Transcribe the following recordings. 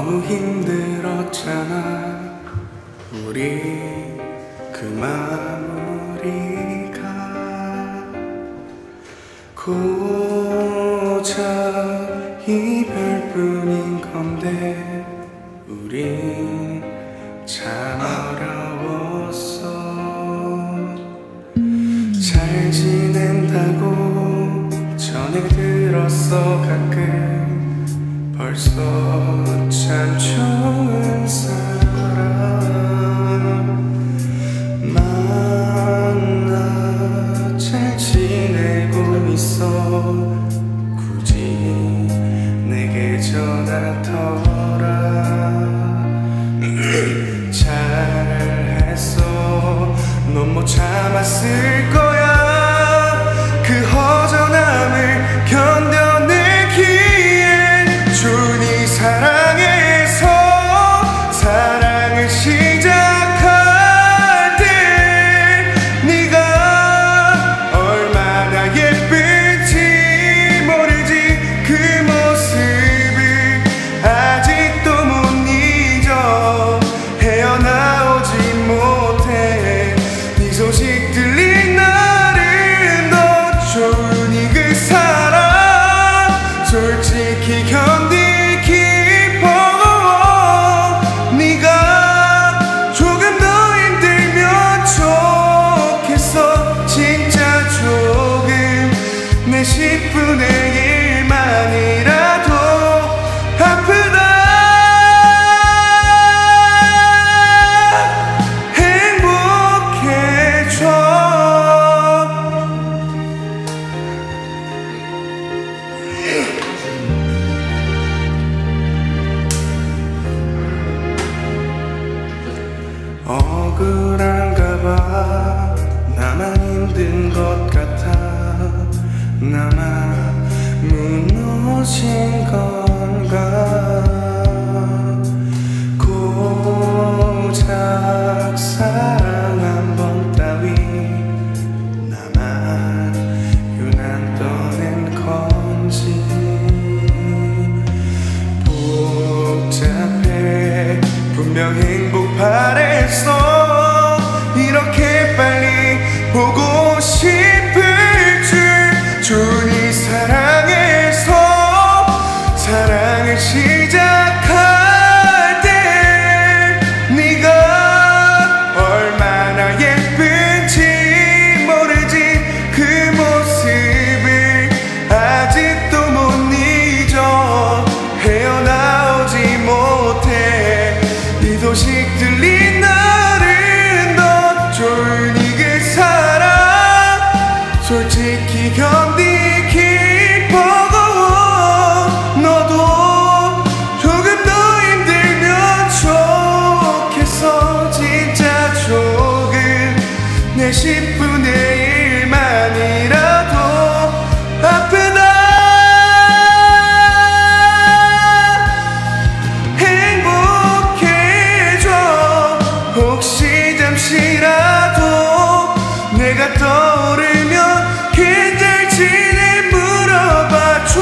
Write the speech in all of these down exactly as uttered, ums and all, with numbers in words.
너무 힘들었잖아. 우리 그 마무리가 고작 이별뿐인 건데 우린 참 어려웠어. 잘 지낸다고 전해 들었어. 가끔 벌써 참 좋은 사람 만나 잘 지내고 있어. 굳이 내게 전하더라. 잘했어. 넌 못 참았을 거야. 그 허전함을 견뎌내기엔 준이 사랑해서 사랑을 시작할 때 네가 얼마나 예쁜지 모르지. 그 모습을 아직도 못 잊어. 헤어나오지 못해. 네 소식 들린 날은 너 좋으니 그 사람 솔직히 견디기 버거워. 네가 조금 더 힘들면 좋겠어. 진짜 조금 내 십분의 일만이라도 아프다. 행복해져. 억울한가 봐. 나만 힘든 것 같아. 나만 무너진 건가. 고작 사랑 한 번 따위 나만 유난 떠낸 건지. 복잡해. 분명 행복 바랬어. 이렇게 빨리 보고 싶을 줄. 준이 사랑해서 사랑을 시작할 때 네가 얼마나 예쁜지 모르지. 그 모습을 아직도 못 잊어. 헤어나오지 못해. 이 소식 들린 날은 너 좋으니 그 사람 솔직히 견디기 버거워. 너도 조금 더 힘들면 좋겠어. 진짜 조금 내 십분의 일만이라도 아프다. 혹시 잠시라도 내가 떠오르면 괜찮지는 물어봐줘.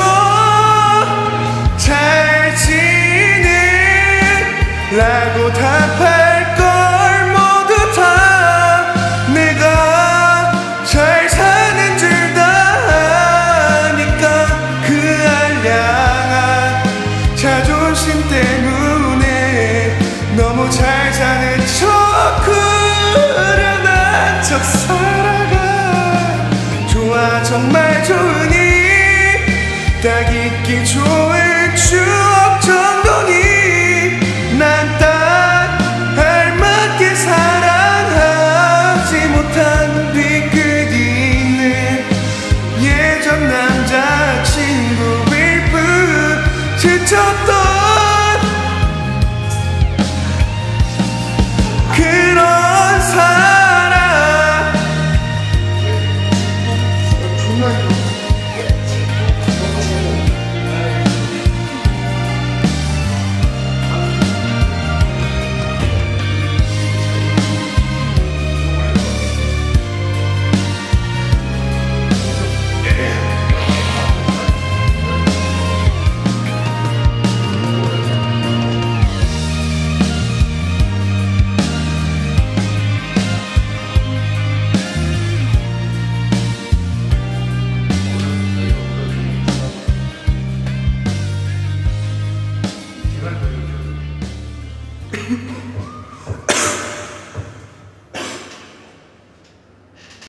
잘 지내? 라고 답할 걸 모두 다 내가 잘 사는 줄 다 아니까. 그 알량한 자존심 때문에 너무 잘 사는 척 후련한 척 살아가. 좋아 정말 좋으니 딱 있기 좋을